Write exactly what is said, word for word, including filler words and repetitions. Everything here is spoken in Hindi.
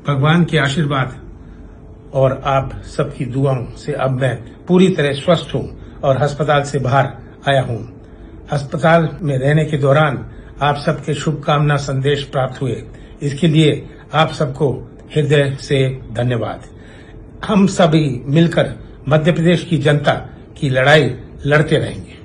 भगवान के आशीर्वाद और आप सबकी दुआओं से अब मैं पूरी तरह स्वस्थ हूं और अस्पताल से बाहर आया हूं। अस्पताल में रहने के दौरान आप सबके शुभकामना संदेश प्राप्त हुए, इसके लिए आप सबको हृदय से धन्यवाद। हम सभी मिलकर मध्य प्रदेश की जनता की लड़ाई लड़ते रहेंगे।